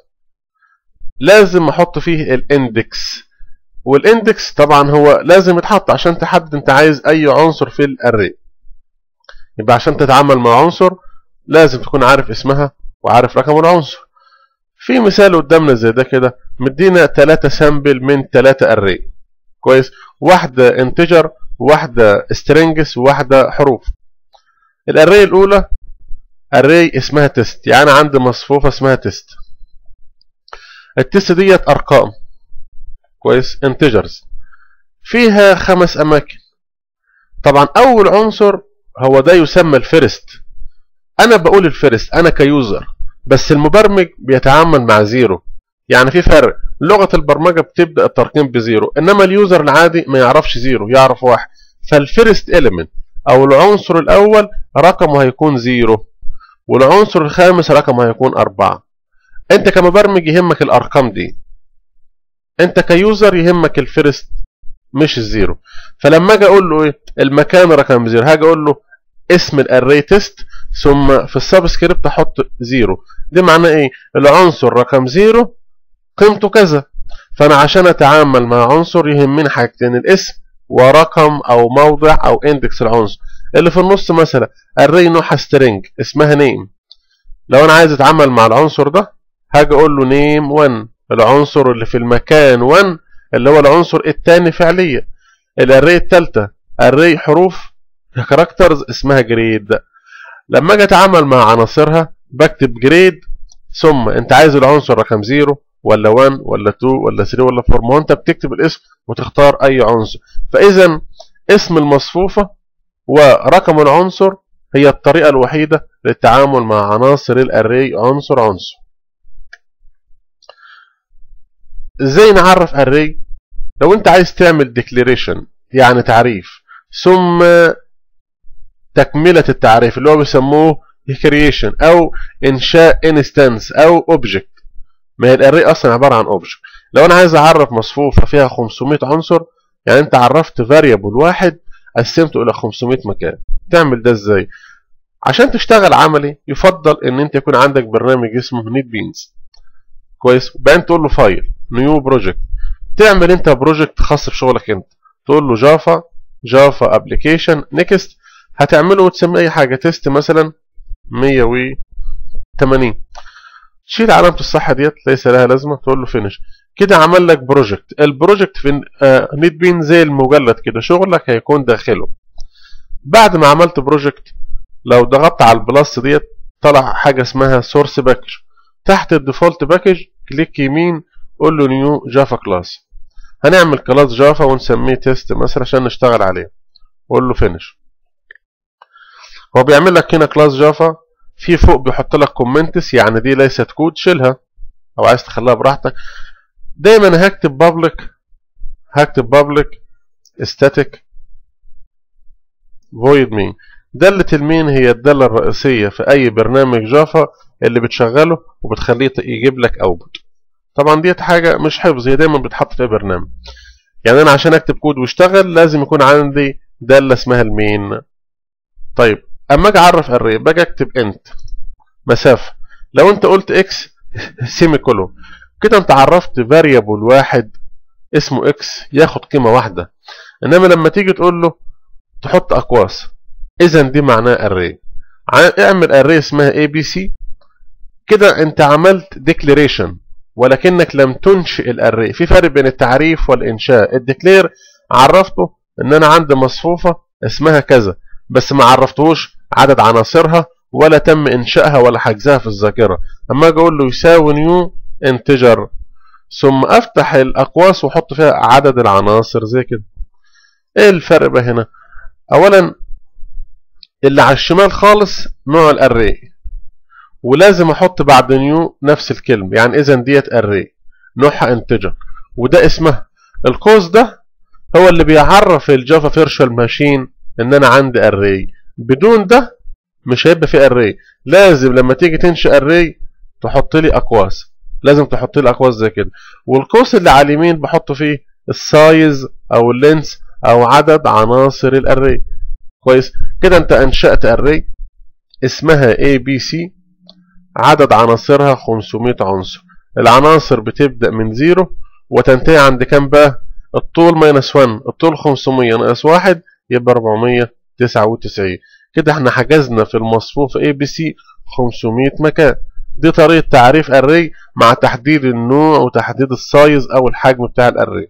لازم احط فيه الاندكس، والاندكس طبعا هو لازم يتحط عشان تحدد انت عايز اي عنصر في الاري. يبقى عشان تتعامل مع عنصر لازم تكون عارف اسمها وعارف رقم العنصر. في مثال قدامنا زي ده كده، مدينا ثلاثة سامبل من ثلاثة اري، كويس؟ واحده انتجر وواحده سترينجز وواحده حروف. الاري الاولى اري اسمها تيست، يعني عندي مصفوفه اسمها تيست. التيست ديت ارقام، كويس؟ انتجرز، فيها خمس اماكن. طبعا اول عنصر هو ده يسمى الفيرست. انا بقول الفيرست انا كيوزر، بس المبرمج بيتعامل مع زيرو. يعني في فرق، لغه البرمجه بتبدا الترقيم بزيرو، انما اليوزر العادي ما يعرفش زيرو، يعرف واحد. فالفيرست اليمنت او العنصر الاول رقمه هيكون زيرو، والعنصر الخامس رقمه هيكون أربعة. انت كمبرمج يهمك الارقام دي، انت كيوزر يهمك الفيرست مش الزيرو. فلما اجي اقول له ايه المكان رقم زيرو، هاجي اقول له اسم الاري تيست، ثم في السبسكريبت احط زيرو. دي معناه ايه؟ العنصر رقم زيرو قيمته كذا. فانا عشان اتعامل مع عنصر يهمني حاجتين: الاسم ورقم او موضع او اندكس العنصر. اللي في النص مثلا اري نوعها سترينج اسمها نيم، لو انا عايز اتعامل مع العنصر ده هاجي اقول له نيم واحد، العنصر اللي في المكان واحد اللي هو العنصر الثاني فعليا. الاري الثالثه اري حروف كاركترز اسمها جريد. لما اجي اتعامل مع عناصرها بكتب جريد، ثم انت عايز العنصر رقم صفر ولا واحد ولا اتنين ولا تلاتة ولا اربعة، ما انت بتكتب الاسم وتختار اي عنصر. فاذا اسم المصفوفه ورقم العنصر هي الطريقه الوحيده للتعامل مع عناصر الاري عنصر عنصر. ازاي نعرف اري؟ لو انت عايز تعمل ديكليريشن يعني تعريف ثم تكمله التعريف اللي هو بيسموه كرييشن او انشاء انستنس او اوبجكت، ما هي الاري اصلا عباره عن اوبجكت. لو انا عايز اعرف مصفوفه فيها خمسمية عنصر، يعني انت عرفت فاريبل واحد قسمته الى خمسمية مكان. تعمل ده ازاي؟ عشان تشتغل عملي يفضل ان انت يكون عندك برنامج اسمه نيت بينز. كويس. بعدين تقول له فايل نيو بروجكت، تعمل انت بروجكت خاص بشغلك انت، تقول له جافا جافا ابلكيشن نيكست، هتعمله وتسمي اي حاجه تيست مثلا مية وتمانين، تشيل علامه الصح ديت ليس لها لازمه، تقول له فينيش. كده عمل لك بروجكت. البروجكت في آه نيت بين زي المجلد كده، شغلك هيكون داخله. بعد ما عملت بروجكت لو ضغطت على البلس ديت طلع حاجه اسمها سورس باكج. تحت الديفولت باكج كليك يمين قول له نيو جافا كلاس. هنعمل كلاس جافا ونسميه تيست مثلا عشان نشتغل عليه، قول له فينيش. هو بيعمل لك هنا كلاس جافا، في فوق بيحط لك كومنتس يعني دي ليست كود، شيلها او عايز تخليها براحتك. دايما هكتب بابليك هكتب بابليك static void main. دالة المين هي الدالة الرئيسية في أي برنامج جافا اللي بتشغله وبتخليه يجيب لك اوتبوت. طبعا ديت حاجة مش حفظ، هي دايما بتحط في برنامج. يعني أنا عشان أكتب كود واشتغل لازم يكون عندي دالة اسمها المين. طيب أما أجي أعرف أري باجي أكتب انت مسافة. لو أنت قلت إكس سيمي كولون كده أنت عرفت فاريبل واحد اسمه إكس ياخد قيمة واحدة. إنما لما تيجي تقول له تحط أقواس، إذا دي معناه أري. اعمل أري اسمها إيه بي سي، كده أنت عملت ديكليريشن ولكنك لم تنشئ الأري. في فرق بين التعريف والإنشاء. الديكلير عرفته إن أنا عندي مصفوفة اسمها كذا، بس ما عرفتهوش عدد عناصرها ولا تم إنشائها ولا حجزها في الذاكرة. أما أجي أقول له يساوي نيو انتجر ثم أفتح الأقواس وأحط فيها عدد العناصر زي كده. إيه الفرق بقى هنا؟ أولا اللي على الشمال خالص نوع الأري، ولازم أحط بعد نيو نفس الكلمة، يعني إذا ديت أري نوعها انتجر وده اسمها. القوس ده هو اللي بيعرف الجافا فيرشوال ماشين إن أنا عندي أري. بدون ده مش هيبقى في أري. لازم لما تيجي تنشئ أري تحط لي أقواس، لازم تحط لي أقواس زي كده. والقوس اللي على اليمين بحط فيه السايز أو اللينس أو عدد عناصر الأري. كويس كده أنت أنشأت أري اسمها إيه بي سي، عدد عناصرها خمسمية عنصر. العناصر بتبدأ من زيرو وتنتهي عند كام بقى؟ الطول ماينس واحد، الطول خمسمية ناقص واحد يبقى اربعمية تسعة وتسعين. كده احنا حجزنا في المصفوف إيه بي سي خمسمية مكان. دي طريقة تعريف أري مع تحديد النوع وتحديد السايز أو الحجم بتاع الأري.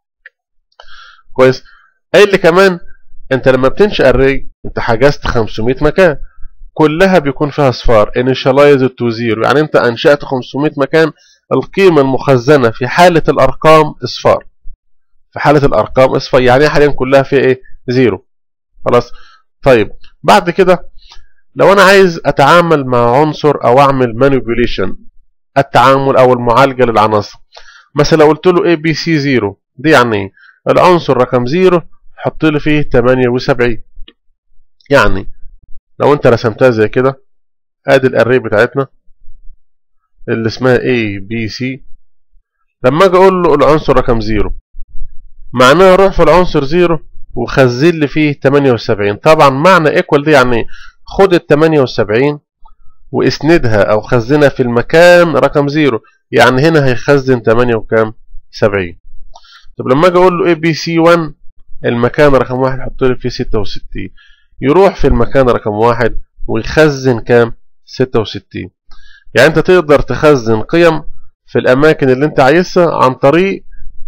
كويس. قايل لي كمان انت لما بتنشئ أري انت حجزت خمسمية مكان كلها بيكون فيها اصفار initialized to zero، يعني انت انشأت خمسمية مكان القيمة المخزنة في حالة الارقام اصفار. في حالة الارقام اصفار يعني حاليا كلها فيها ايه؟ زيرو. خلاص. طيب بعد كده لو انا عايز اتعامل مع عنصر او اعمل manipulation التعامل او المعالجة للعناصر، مثلا لو قلت له إيه بي سي صفر دي يعني ايه؟ العنصر رقم صفر حط لي فيه تمانية وسبعين. يعني لو انت رسمتها زي كده ادي الاري بتاعتنا اللي اسمها إيه بي سي. لما اجي اقول له العنصر رقم صفر معناها روح في العنصر صفر وخزن لي فيه تمانية وسبعين. طبعا معنى ايكوال دي يعني خد ال تمانية وسبعين واسندها او خزنها في المكان رقم صفر، يعني هنا هيخزن تمانية وكام؟ سبعين. طب لما اجي اقول له إيه بي سي واحد المكان رقم واحد حط لي فيه ستة وستين، يروح في المكان رقم واحد ويخزن كام؟ ستة وستين. يعني انت تقدر تخزن قيم في الاماكن اللي انت عايزها عن طريق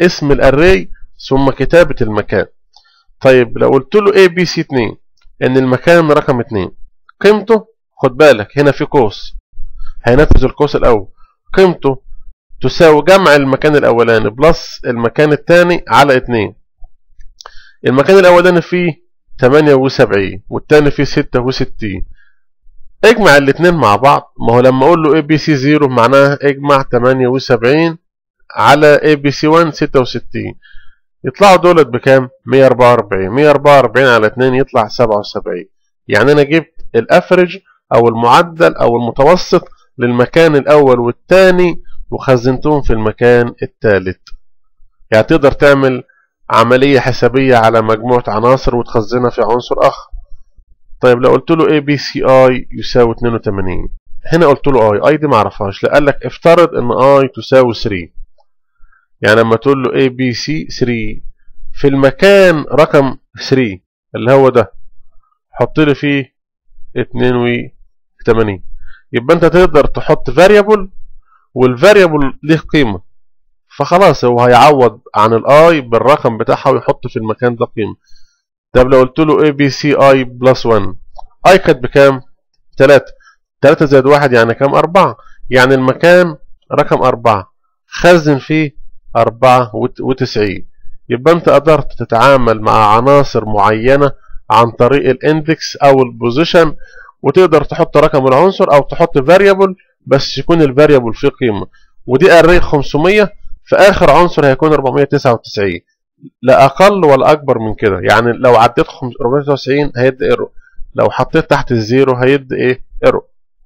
اسم الاري ثم كتابة المكان. طيب لو قلت له اي بي سي اتنين ان المكان رقم اتنين، قيمته خد بالك هنا في قوس هينفذ القوس الاول، قيمته تساوي جمع المكان الاولاني بلس المكان الثاني على اتنين. المكان الاولاني فيه تمانية وسبعين والثاني فيه ستة وستين، اجمع الاثنين مع بعض. ما هو لما اقول له اي بي سي صفر معناها اجمع تمانية وسبعين على اي بي سي واحد ستة وستين، يطلعوا دولت بكام؟ مية واربعة واربعين. مية واربعة واربعين على اتنين يطلع سبعة وسبعين. يعني انا جبت الافرج او المعدل او المتوسط للمكان الاول والثاني وخزنتهم في المكان الثالث. يعني تقدر تعمل عملية حسابية على مجموعة عناصر وتخزنها في عنصر اخر. طيب لو قلت له اي بي سي اي يساوي اتنين وتمانين، هنا قلت له اي اي دي معرفهاش، لا قال لك افترض ان اي تساوي تلاتة. يعني لما تقول له اي بي سي تلاتة في المكان رقم تلاتة اللي هو ده حط لي فيه اتنين وتمانين، يبقى انت تقدر تحط فاريبل والفاريبل له قيمه، فخلاص هو هيعوض عن الاي بالرقم بتاعها ويحط في المكان ده قيمه. طب لو قلت له اي بي سي اي بلس واحد، اي كانت بكام؟ تلاتة. تلاتة زائد واحد يعني كام؟ اربعة. يعني المكان رقم اربعة خزن فيه اربعة وتسعين. يبقى انت قدرت تتعامل مع عناصر معينة عن طريق الاندكس او البوزيشن، وتقدر تحط رقم العنصر او تحط فاريبل بس يكون الفاريبل فيه قيمة. ودي اري خمسمية، في اخر عنصر هيكون اربعمية وتسعة وتسعين، لا اقل ولا اكبر من كده. يعني لو عديت اربعمية وتسعة وتسعين هيدي ايرو، لو حطيت تحت الزيرو هيدي ايه؟ ايرو.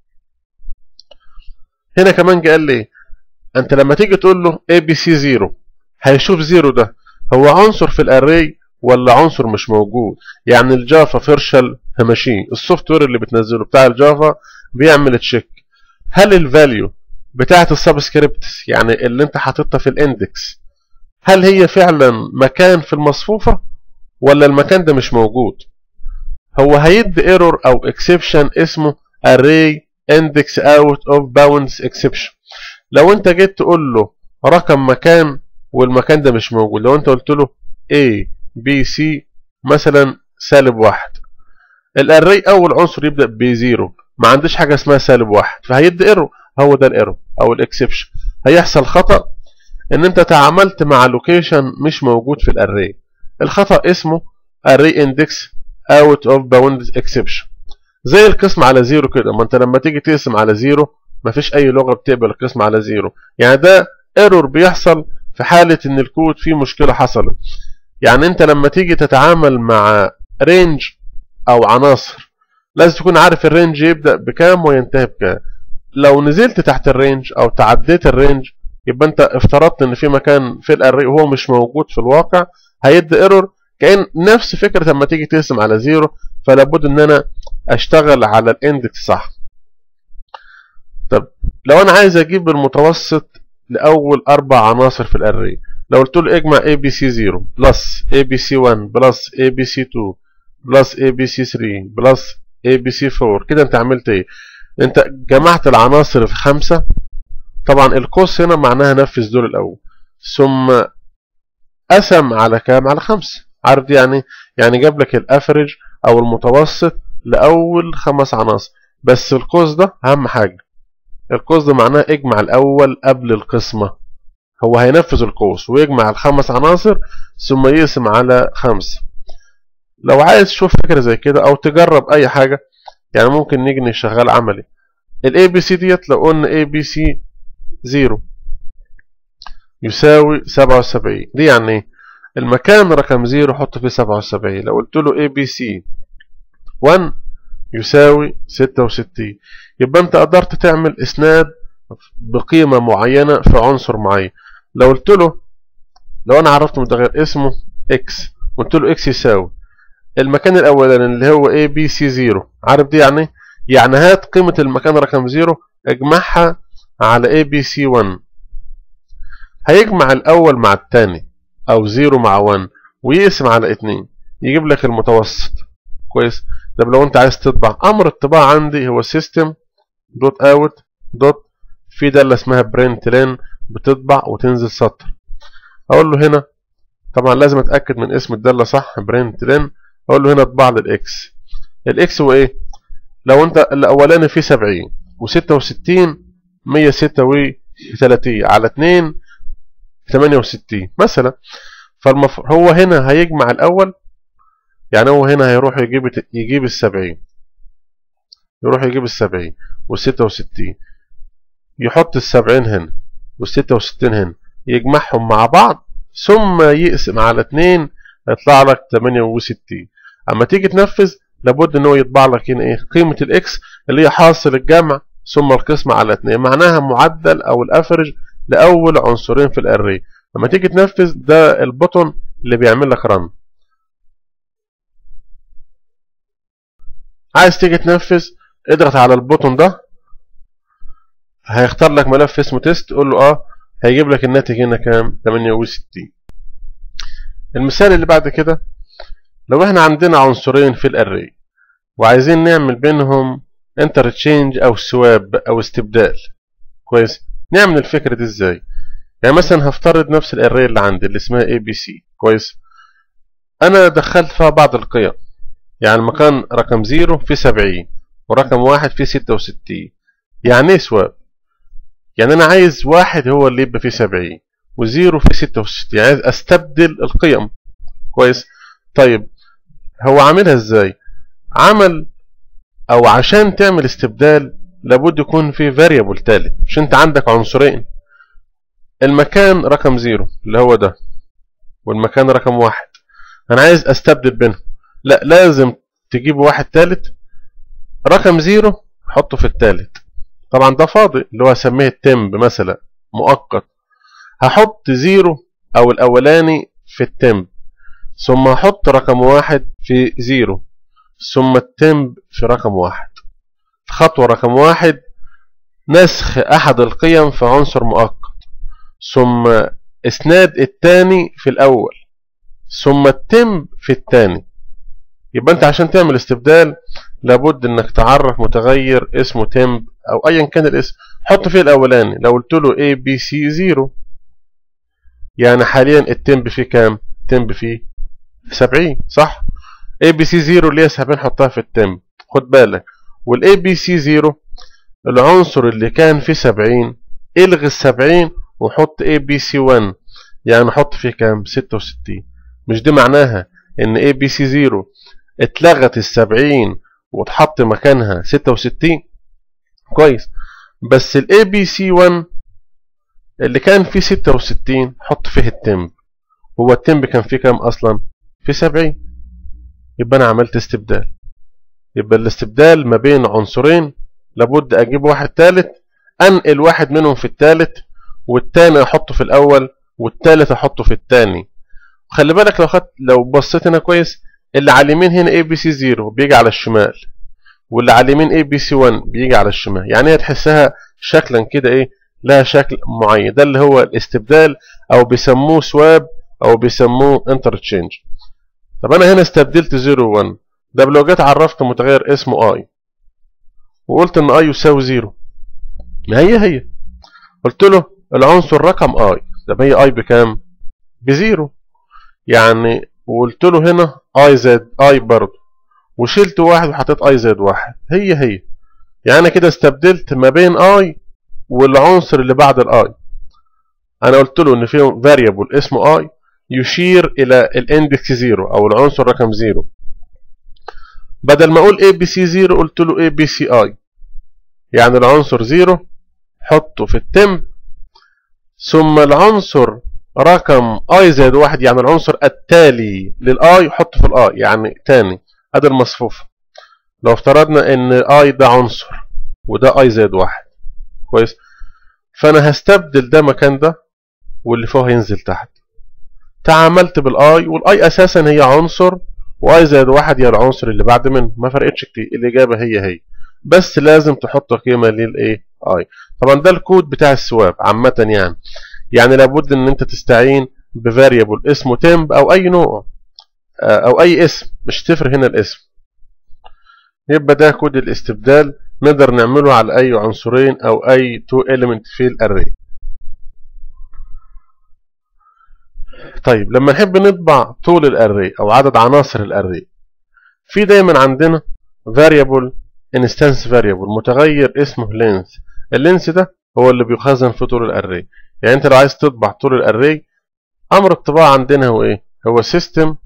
هنا كمان قال لي انت لما تيجي تقول له اي بي سي صفر هيشوف صفر ده هو عنصر في الاري ولا عنصر مش موجود. يعني الجافا فيرشال ماشين السوفت وير اللي بتنزله بتاع الجافا بيعمل تشيك هل الفاليو بتاعه السبسكريبتس يعني اللي انت حاططها في الاندكس هل هي فعلا مكان في المصفوفه ولا المكان ده مش موجود. هو هيدي ايرور او اكسبشن اسمه array index out of bounds exception. لو انت جيت تقول له رقم مكان والمكان ده مش موجود، لو انت قلت له A B C مثلا سالب واحد، الاري اول عنصر يبدا بزيرو، ما عنديش حاجه اسمها سالب واحد، فهيدي ايرور. هو ده الايرور او الاكسبشن. هيحصل خطا ان انت تعاملت مع لوكيشن مش موجود في الاري. الخطا اسمه array index out of bounds exception. زي القسم على زيرو كده، ما انت لما تيجي تقسم على زيرو مفيش اي لغه بتقبل القسم على زيرو. يعني ده ايرور بيحصل في حاله ان الكود فيه مشكله حصلت. يعني انت لما تيجي تتعامل مع رينج او عناصر لازم تكون عارف الرينج يبدا بكام وينتهي بكام. لو نزلت تحت الرينج او تعديت الرينج يبقى انت افترضت ان في مكان في الاري وهو مش موجود في الواقع، هيدي ايرور. كأن نفس فكره لما تيجي تقسم على زيرو، فلا بد ان انا اشتغل على الاندكس صح. طب لو انا عايز اجيب المتوسط لاول اربع عناصر في الاري، لو قلت له اجمع اي بي سي صفر بلس اي بي سي واحد بلس اي بي سي اتنين بلس اي بي سي تلاتة بلس اي بي سي اربعة، كده انت عملت ايه؟ انت جمعت العناصر في خمسة. طبعا القوس هنا معناها نفذ دول الاول ثم قسم على كام؟ على خمسة. عارف دي يعني يعني جاب لك الافرج او المتوسط لاول خمس عناصر. بس القوس ده اهم حاجه، القوس ده معناه اجمع الاول قبل القسمه. هو هينفذ القوس ويجمع الخمس عناصر ثم يقسم على خمسة. لو عايز تشوف فكره زي كده او تجرب اي حاجه، يعني ممكن نيجي نشغل عملي. الاي بي سي ديت لو قلنا اي بي سي صفر يساوي سبعة وسبعين، دي يعني ايه؟ المكان رقم صفر حط فيه سبعة وسبعين. لو قلت له اي بي سي واحد يساوي ستة وستين، يبقى انت قدرت تعمل اسناد بقيمه معينه في عنصر معين. لو قلت له لو انا عرفت متغير اسمه اكس قلت له اكس يساوي المكان الاولاني اللي هو اي بي سي صفر، عارف دي يعني يعني هات قيمه المكان رقم صفر اجمعها على اي بي سي واحد، هيجمع الاول مع الثاني او صفر مع واحد ويقسم على اتنين يجيب لك المتوسط. كويس. طب لو انت عايز تطبع، امر الطباعه عندي هو system دوت اوت دوت في داله اسمها print len بتطبع وتنزل سطر. اقول له هنا طبعا لازم اتاكد من اسم الداله صح برنت لين. اقول له هنا اطبع لي الاكس. الاكس هو ايه؟ لو انت الاولاني فيه سبعين وستة وستين مية وستة وتلاتين على اتنين تمانية وستين مثلا. فالمفروض هو هنا هيجمع الاول، يعني هو هنا هيروح يجيب يجيب السبعين، يروح يجيب السبعين والستة وستين، يحط السبعين هنا والستة وستين هنا، يجمعهم مع بعض ثم يقسم على اتنين يطلع لك تمانية وستين. اما تيجي تنفذ لابد ان هو يطبع لك هنا ايه؟ قيمه الاكس اللي هي حاصل الجمع ثم القسمه على اتنين، معناها معدل او الافرج لاول عنصرين في الاري. لما تيجي تنفذ ده البوتون اللي بيعمل لك رن. عايز تيجي تنفذ اضغط على البوتون ده، هيختار لك ملف اسمه تيست، قول له اه، هيجيب لك الناتج هنا كام؟ تمانية وستين. المثال اللي بعد كده، لو احنا عندنا عنصرين في الاري وعايزين نعمل بينهم انترتشينج او سواب او استبدال، كويس؟ نعمل الفكره دي ازاي؟ يعني مثلا هفترض نفس الاري اللي عندي اللي اسمها اي بي سي، كويس؟ انا دخلت فيها بعض القيم، يعني المكان رقم صفر في سبعين ورقم واحد في ستة وستين. يعني ايه سواب؟ يعني انا عايز واحد هو اللي يبقى فيه سبعين وزيرو في ستة وستين، عايز استبدل القيم، كويس؟ طيب هو عاملها ازاي؟ عمل او عشان تعمل استبدال لابد يكون في فاريبل ثالث. مش انت عندك عنصرين، المكان رقم صفر اللي هو ده والمكان رقم واحد، انا عايز استبدل بينهم. لا، لازم تجيب واحد ثالث، رقم صفر حطه في الثالث. طبعا ده فاضي اللي هو هسميه التمب مثلا مؤقت، هحط زيرو او الاولاني في التمب، ثم هحط رقم واحد في زيرو، ثم التمب في رقم واحد. خطوة رقم واحد نسخ احد القيم في عنصر مؤقت، ثم اسناد الثاني في الاول، ثم التمب في الثاني. يبقى انت عشان تعمل استبدال لابد انك تعرف متغير اسمه تمب او ايا كان الاسم، حط فيه الاولاني. لو قلت له اي بي سي صفر، يعني حاليا التمب فيه كام؟ التمب فيه سبعين، صح؟ اي بي سي صفر اللي هي سبعين حطها في التمب، خد بالك. والاي بي سي صفر العنصر اللي كان فيه سبعين الغي السبعين وحط اي بي سي واحد، يعني حط فيه كام؟ ستة وستين. مش دي معناها ان اي بي سي صفر اتلغت السبعين واتحط مكانها ستة وستين؟ كويس. بس الاي بي سي واحد اللي كان فيه ستة وستين حط فيه التمب، هو التمب كان فيه كام اصلا؟ في سبعين. يبقى انا عملت استبدال. يبقى الاستبدال ما بين عنصرين لابد اجيب واحد ثالث، انقل واحد منهم في الثالث والثاني احطه في الاول والثالث احطه في الثاني. خلي بالك لو خدت لو بصيت هنا كويس، اللي على اليمين هنا اي بي سي صفر بيجي على الشمال، واللي على اليمين اي بي سي واحد بيجي على الشمال. يعني هي تحسها شكلا كده ايه، لها شكل معين. ده اللي هو الاستبدال او بيسموه سواب او بيسموه انترتشينج. طب انا هنا استبدلت صفر و1، ده لو جيت عرفت متغير اسمه اي وقلت ان اي يساوي صفر، ما هي هي قلت له العنصر رقم اي، طب هي اي بكام؟ بزيرو. يعني وقلت له هنا اي زائد اي برضه، وشلت واحد وحطيت اي زائد واحد، هي هي. يعني انا كده استبدلت ما بين اي والعنصر اللي بعد الاي. انا قلت له ان في فاريبل اسمه اي يشير الى الاندكس صفر او العنصر رقم صفر. بدل ما اقول اي بي سي صفر قلت له اي بي سي اي، يعني العنصر صفر حطه في التمب، ثم العنصر رقم اي زائد واحد يعني العنصر التالي للاي حطه في الاي، يعني تاني. ادي المصفوفه. لو افترضنا ان اي ده عنصر وده اي زائد واحد، كويس؟ فانا هستبدل ده مكان ده واللي فوق هينزل تحت. تعاملت بالاي، والاي اساسا هي عنصر واي زائد واحد هي العنصر اللي بعد منه، ما فرقتش كتير، الاجابه هي هي، بس لازم تحط قيمه للايه؟ اي. طبعا ده الكود بتاع السواب عامه. يعني يعني لابد ان انت تستعين بفاريبل اسمه تمب او اي نوع او اي اسم، مش تفرق هنا الاسم. يبقى ده كود الاستبدال، نقدر نعمله على اي عنصرين او اي تو element في الاري. طيب لما نحب نطبع طول الاري او عدد عناصر الاري، في دايما عندنا variable instance variable متغير اسمه length. اللينث ده هو اللي بيخزن في طول الاري. يعني انت لو عايز تطبع طول الاري، امر الطباعه عندنا هو ايه؟ هو system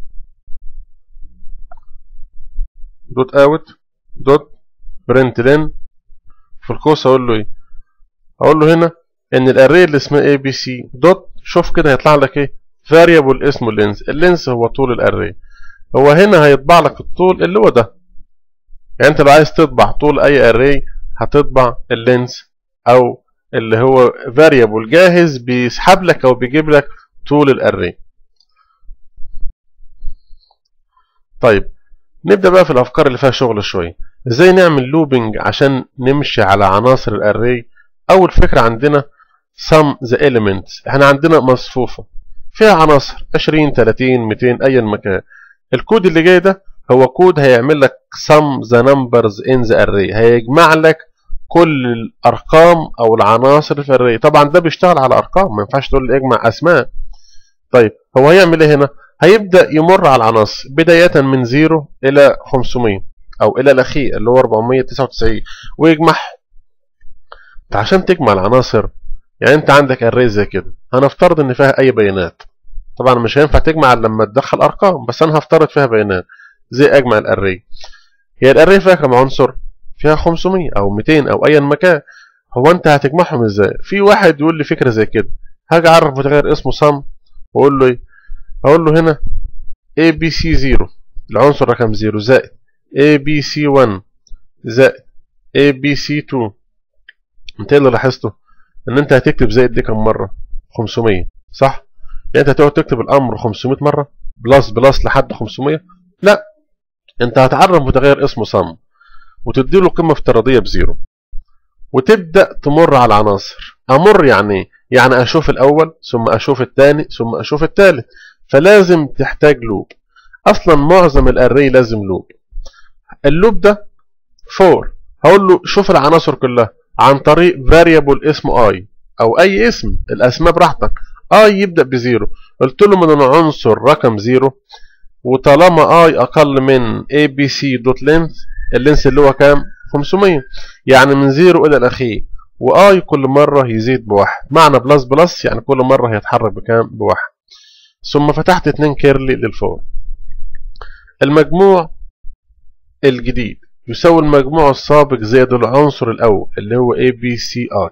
دوت اوت دوت println. في القوس اقول له ايه؟ اقول له هنا ان الاري اللي اسمها اي بي سي دوت، شوف كده هيطلع لك ايه؟ variable اسمه length. اللينث هو طول الاري. هو هنا هيطبع لك الطول اللي هو ده. يعني انت لو عايز تطبع طول اي اري هتطبع اللينث، او اللي هو variable جاهز بيسحب لك او بيجيب لك طول الاري. طيب نبدأ بقى في الافكار اللي فيها شغل شويه. ازاي نعمل لوبينج عشان نمشي على عناصر الاري؟ اول فكره عندنا sum the elements. احنا عندنا مصفوفه فيها عناصر عشرين تلاتين ميتين ايا مكان. الكود اللي جاي ده هو كود هيعمل لك sum the numbers in the array، هيجمع لك كل الارقام او العناصر في الاري. طبعا ده بيشتغل على ارقام، ما ينفعش تقول لي اجمع اسماء. طيب هو هيعمل ايه هنا؟ هيبدا يمر على العناصر بدايه من صفر الى خمسمية او الى الاخير اللي هو اربعمية وتسعة وتسعين ويجمعها. عشان تجمع العناصر، يعني انت عندك اري زي كده، هنفترض ان فيها اي بيانات. طبعا مش هينفع تجمع لما تدخل ارقام، بس انا هفترض فيها بيانات. زي اجمع الاري، هي الاري فيها كم عنصر؟ فيها خمسمية او ميتين او ايا مكان. هو انت هتجمعهم ازاي؟ في واحد يقول لي فكره زي كده، هاجي اعرف متغير اسمه sum واقول له ايه؟ اقول له هنا اي بي سي صفر العنصر رقم صفر زائد اي بي سي واحد زائد اي بي سي اتنين. انت اللي لاحظته ان انت هتكتب زائد دي كم مره؟ خمسمية، صح؟ يعني انت هتقعد تكتب الامر خمسمية مره بلس بلس لحد خمسمية؟ لا، انت هتعرف متغير اسمه sum وتدي له قيمه افتراضيه بزيرو، وتبدا تمر على العناصر. امر يعني ايه؟ يعني اشوف الاول ثم اشوف الثاني ثم اشوف الثالث. فلازم تحتاج لوب. اصلا معظم الاري لازم لوب. اللوب ده فور، هقول له شوف العناصر كلها عن طريق variable اسمه i او اي اسم، الاسماء براحتك. i يبدا بزيرو، قلت له من العنصر رقم زيرو، وطالما i اقل من abc.length، اللينث اللي هو كام؟ خمسمية، يعني من زيرو الى الاخير، واي كل مره يزيد بواحد. معنى بلس بلس يعني كل مره هيتحرك بكام؟ بواحد. ثم فتحت اتنين كيرلي للفوق. المجموع الجديد يساوي المجموع السابق زائد العنصر الاول اللي هو اي بي سي اي.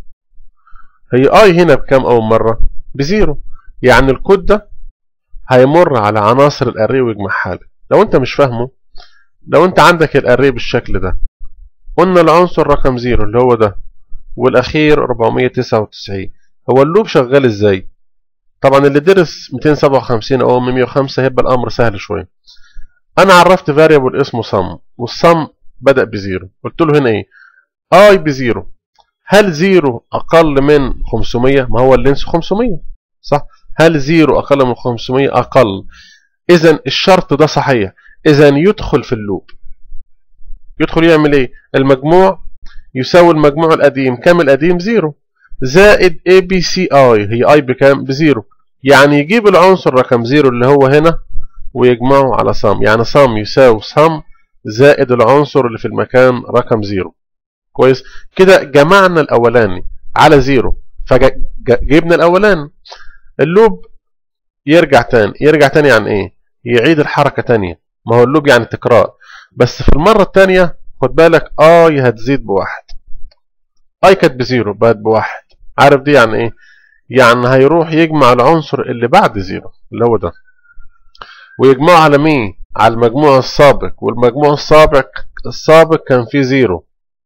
هي اي هنا بكام اول مره؟ بزيرو. يعني الكود ده هيمر على عناصر الاري ويجمعها لك. لو انت مش فاهمه، لو انت عندك الاري بالشكل ده، قلنا العنصر رقم زيرو اللي هو ده والاخير اربعمية وتسعة وتسعين، هو اللوب شغال ازاي؟ طبعا اللي درس ميتين وسبعة وخمسين او مية وخمسة هيبقى الامر سهل شويه. انا عرفت variable اسمه sum، والsum بدا بزيرو. قلت له هنا ايه؟ اي بزيرو. هل زيرو اقل من خمسمية؟ ما هو اللينس خمسمية، صح؟ هل زيرو اقل من خمسمية؟ اقل. اذا الشرط ده صحيح، اذا يدخل في اللوب. يدخل يعمل ايه؟ المجموع يساوي المجموع القديم. كام القديم؟ زيرو زائد اي بي سي اي. هي اي بكام؟ بزيرو. يعني يجيب العنصر رقم زيرو اللي هو هنا ويجمعه على sum. يعني sum يساوي sum زائد العنصر اللي في المكان رقم زيرو. كويس كده، جمعنا الاولاني على زيرو فجبنا الاولاني. اللوب يرجع تاني. يرجع تاني يعني ايه؟ يعيد الحركه تانيه. ما هو اللوب يعني تكرار، بس في المره الثانيه خد بالك اي هتزيد بواحد. اي كانت بزيرو بقت بواحد. عارف دي يعني ايه؟ يعني هيروح يجمع العنصر اللي بعد زيرو اللي هو ده، ويجمعه على مين؟ على المجموع السابق، والمجموع السابق السابق كان فيه زيرو،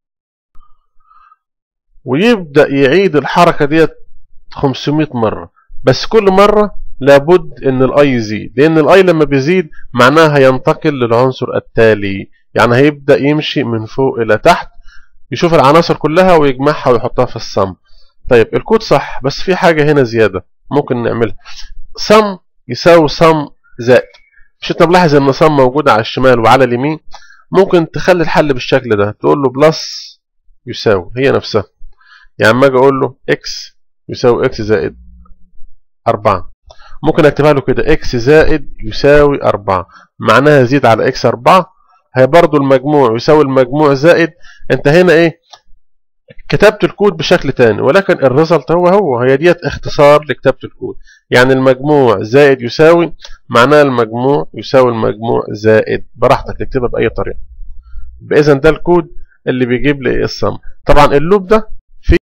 ويبدأ يعيد الحركة ديت خمسمية مرة. بس كل مرة لابد ان الاي يزيد، لان الاي لما بيزيد معناها هينتقل للعنصر التالي. يعني هيبدأ يمشي من فوق الى تحت، يشوف العناصر كلها ويجمعها ويحطها في السم. طيب الكود صح، بس في حاجة هنا زيادة ممكن نعملها. sum يساوي sum زائد. مش انت ملاحظ ان sum موجودة على الشمال وعلى اليمين؟ ممكن تخلي الحل بالشكل ده، تقول له بلس يساوي هي نفسها. يعني اما اجي اقول له x يساوي x زائد أربعة، ممكن اكتبها له كده اكس زائد يساوي أربعة، معناها زيد على اكس أربعة، هي برضو المجموع يساوي المجموع زائد. انت هنا ايه كتبت الكود بشكل تاني، ولكن الريزلت هو هو، هي ديت اختصار لكتابة الكود. يعني المجموع زائد يساوي معناها المجموع يساوي المجموع زائد، براحتك تكتبها بأي طريقة. بإذن ده الكود اللي بيجيب لي الصم. طبعا اللوب ده